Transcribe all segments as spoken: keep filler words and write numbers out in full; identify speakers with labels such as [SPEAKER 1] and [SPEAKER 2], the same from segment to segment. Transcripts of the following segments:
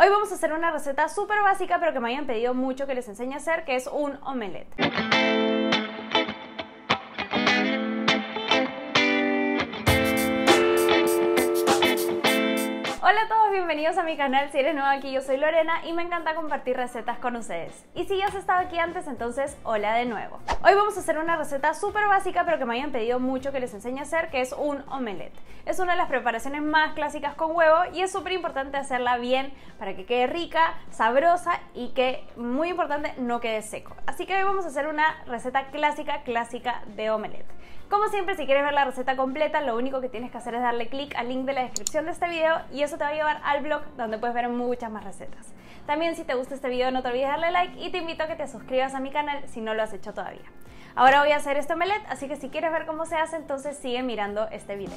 [SPEAKER 1] Hoy vamos a hacer una receta súper básica pero que me habían pedido mucho que les enseñe a hacer, que es un omelette. Hola a todos, bienvenidos a mi canal. Si eres nuevo aquí, yo soy Lorena y me encanta compartir recetas con ustedes. Y si ya has estado aquí antes, entonces hola de nuevo. Hoy vamos a hacer una receta súper básica pero que me habían pedido mucho que les enseñe a hacer, que es un omelette. Es una de las preparaciones más clásicas con huevo y es súper importante hacerla bien para que quede rica, sabrosa y que, muy importante, no quede seco. Así que hoy vamos a hacer una receta clásica, clásica de omelette. Como siempre, si quieres ver la receta completa, lo único que tienes que hacer es darle clic al link de la descripción de este video y eso te va a llevar al blog donde puedes ver muchas más recetas. También, si te gusta este video, no te olvides darle like y te invito a que te suscribas a mi canal si no lo has hecho todavía. Ahora voy a hacer este omelette, así que si quieres ver cómo se hace, entonces sigue mirando este video.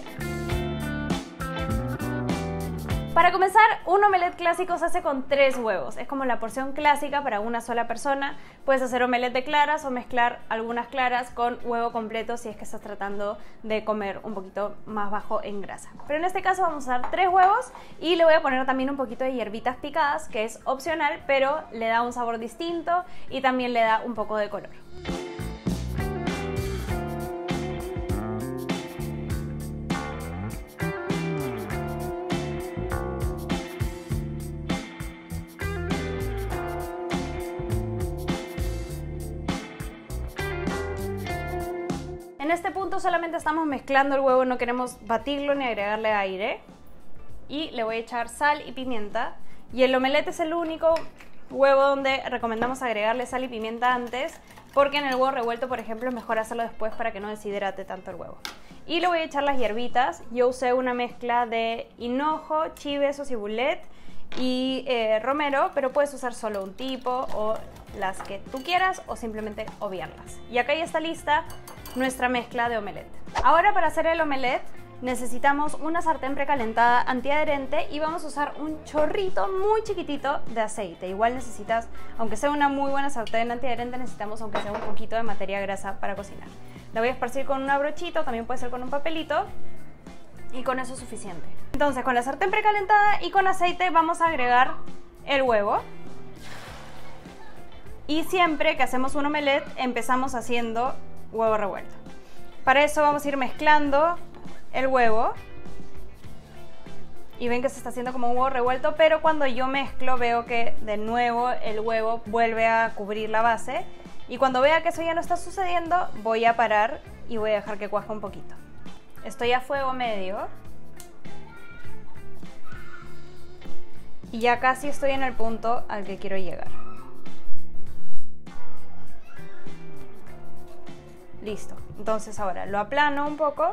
[SPEAKER 1] Para comenzar, un omelette clásico se hace con tres huevos. Es como la porción clásica para una sola persona. Puedes hacer omelette de claras o mezclar algunas claras con huevo completo si es que estás tratando de comer un poquito más bajo en grasa. Pero en este caso vamos a dar tres huevos y le voy a poner también un poquito de hierbitas picadas, que es opcional, pero le da un sabor distinto y también le da un poco de color. En este punto solamente estamos mezclando el huevo, no queremos batirlo ni agregarle aire. Y le voy a echar sal y pimienta. Y el omelette es el único huevo donde recomendamos agregarle sal y pimienta antes, porque en el huevo revuelto, por ejemplo, es mejor hacerlo después para que no deshidrate tanto el huevo. Y le voy a echar las hierbitas. Yo usé una mezcla de hinojo, chives o cibulet y eh, romero, pero puedes usar solo un tipo o las que tú quieras o simplemente obviarlas. Y acá ya está lista nuestra mezcla de omelette. Ahora, para hacer el omelette necesitamos una sartén precalentada antiadherente y vamos a usar un chorrito muy chiquitito de aceite. Igual necesitas, aunque sea una muy buena sartén antiadherente, necesitamos aunque sea un poquito de materia grasa para cocinar. La voy a esparcir con una brochita, también puede ser con un papelito, y con eso es suficiente. Entonces, con la sartén precalentada y con aceite vamos a agregar el huevo. Y siempre que hacemos un omelette empezamos haciendo huevo revuelto. Para eso vamos a ir mezclando el huevo. Y ven que se está haciendo como un huevo revuelto, pero cuando yo mezclo veo que de nuevo el huevo vuelve a cubrir la base. Y cuando vea que eso ya no está sucediendo, voy a parar y voy a dejar que cuaje un poquito. Estoy a fuego medio. Y ya casi estoy en el punto al que quiero llegar. Listo. Entonces ahora lo aplano un poco.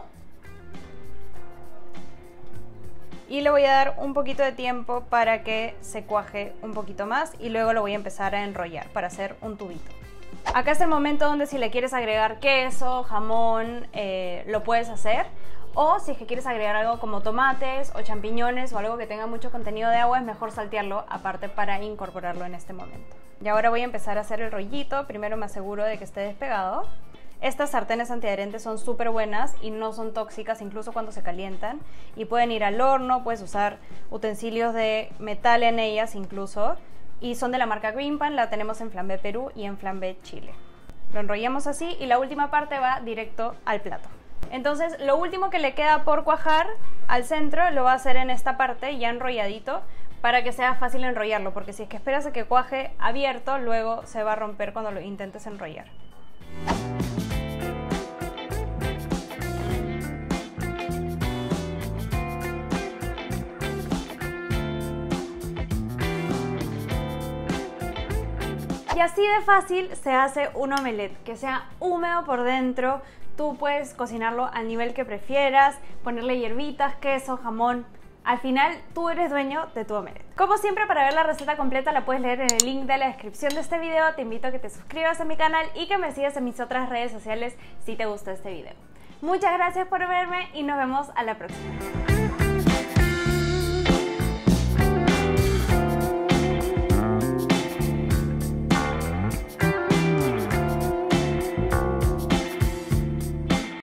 [SPEAKER 1] Y le voy a dar un poquito de tiempo para que se cuaje un poquito más. Y luego lo voy a empezar a enrollar para hacer un tubito. Acá es el momento donde si le quieres agregar queso, jamón, eh, lo puedes hacer. O si es que quieres agregar algo como tomates o champiñones o algo que tenga mucho contenido de agua, es mejor saltearlo aparte para incorporarlo en este momento. Y ahora voy a empezar a hacer el rollito. Primero me aseguro de que esté despegado. Estas sartenes antiadherentes son súper buenas y no son tóxicas incluso cuando se calientan. Y pueden ir al horno, puedes usar utensilios de metal en ellas incluso. Y son de la marca Green Pan, la tenemos en Flambé Perú y en Flambé Chile. Lo enrollamos así y la última parte va directo al plato. Entonces lo último que le queda por cuajar al centro lo va a hacer en esta parte ya enrolladito para que sea fácil enrollarlo, porque si es que esperas a que cuaje abierto, luego se va a romper cuando lo intentes enrollar. Y así de fácil se hace un omelette, que sea húmedo por dentro. Tú puedes cocinarlo al nivel que prefieras, ponerle hierbitas, queso, jamón. Al final, tú eres dueño de tu omelette. Como siempre, para ver la receta completa la puedes leer en el link de la descripción de este video. Te invito a que te suscribas a mi canal y que me sigas en mis otras redes sociales si te gustó este video. Muchas gracias por verme y nos vemos a la próxima.